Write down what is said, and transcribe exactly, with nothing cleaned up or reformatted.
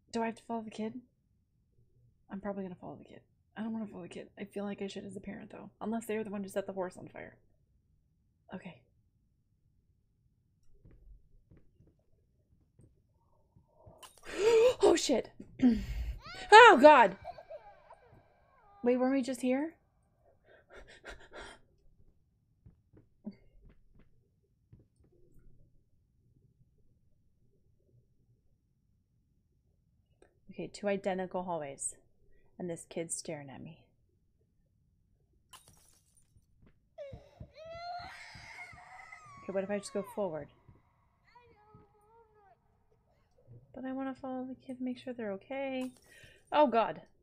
Do I have to follow the kid? I'm probably gonna follow the kid. I don't want to follow the kid. I feel like I should as a parent, though. Unless they're the one who set the horse on fire. Okay. Oh, shit. Oh, God. Wait, weren't we just here? Okay, two identical hallways. And this kid's staring at me. Okay, what if I just go forward? But I want to follow the kid, make sure they're okay. Oh, God.